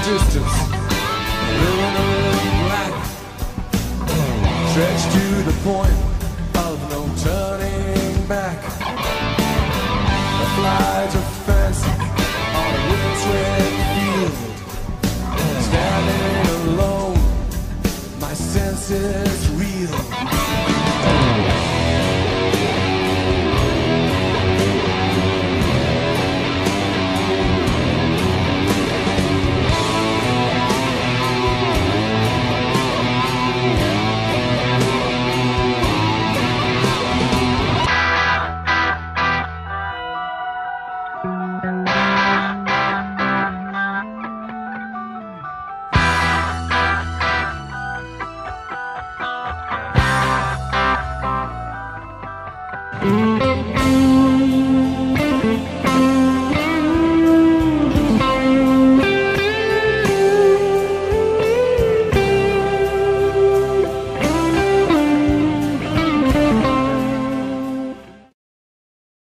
distance, luminous black, stretched to the point of no turning back. A flight of fancy on a windswept field, standing alone, my senses reel.